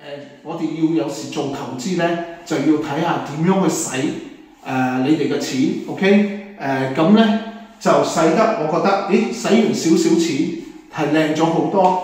我哋要有時做投資咧，就要睇下點樣去使你哋嘅錢 ，OK？ 咁咧就使得我覺得，使完少少錢係靚咗好多。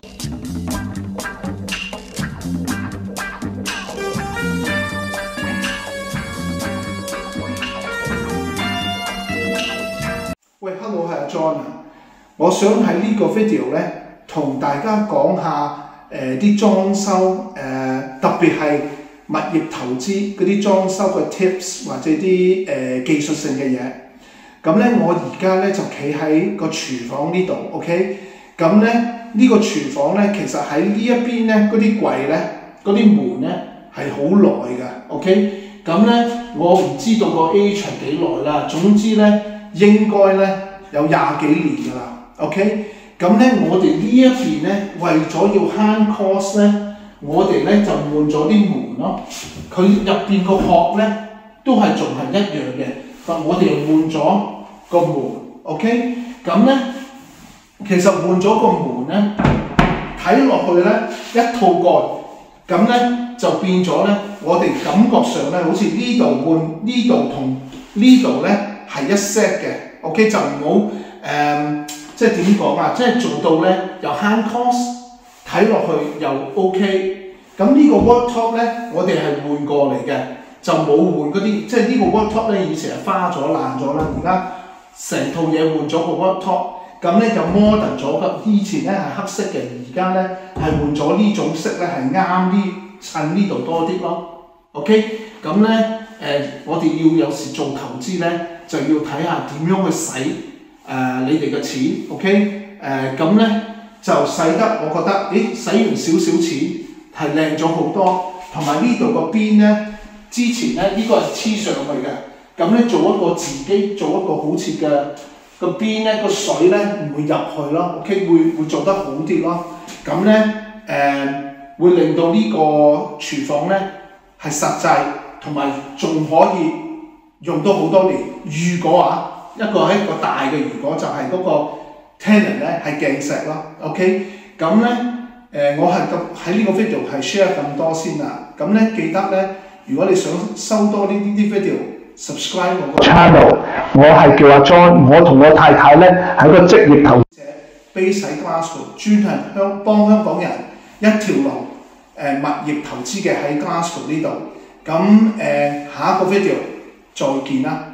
喂 ，Hello 係阿 John 啊，我想喺呢個 video 咧同大家講下啲裝修特別係物業投資嗰啲裝修嘅 tips 或者啲技術性嘅嘢。咁咧我而家咧就企喺個廚房呢度 ，OK？ 咁咧呢個廚房咧其實喺呢一邊咧嗰啲櫃咧嗰啲門咧係好耐㗎 ，OK？ 咁咧我唔知道個 age 係幾耐啦，總之咧應該咧有20幾年㗎啦 ，OK？ 咁咧我哋呢一邊咧為咗要慳 cost 咧，我哋咧就換咗啲門咯。佢入邊個殼咧都係仲係一樣嘅，但我哋又換咗個門 ，OK？ 咁咧其實換咗個門咧，睇落去咧一套蓋，咁咧就變咗咧，我哋感覺上咧好似呢度換呢度同呢度咧係一 set 嘅 ，OK？ 就唔好即係點講啊？即係做到咧又慳 cost， 睇落去又 OK。咁呢個 worktop 咧，我哋係換過嚟嘅，就冇換嗰啲，即係呢個 worktop 咧以前係花咗爛咗啦，而家成套嘢換咗個 worktop， 咁咧就 modern 咗嘅。以前咧係黑色嘅，而家咧係換咗呢種色咧係啱啲襯呢度多啲咯。OK， 咁咧我哋要有時做投資咧，就要睇下點樣去使你哋嘅錢 ，OK？ 咁咧就使得我覺得，使完少少錢係靚咗好多，同埋呢度個邊咧，之前咧呢個係黐上去嘅，咁咧做一個自己做一個好似嘅個邊咧個水咧唔會入去咯 ，OK？ 會做得好啲咯，咁咧會令到呢個廚房咧係實際，同埋仲可以用到好多年。如果一個大嘅，如果就係嗰個 tenant 咧係鏡石咯 ，OK？ 咁咧我係喺呢個 video 係 share 咁多先啦。咁咧記得咧，如果你想收多呢啲 video，subscribe 我個 channel。我係叫阿 John， 我同我太太咧係個職業投資者 ，base 喺 Glasgow， 專係幫香港人一條龍物業投資嘅喺 Glasgow 呢度。咁下一個 video 再見啦。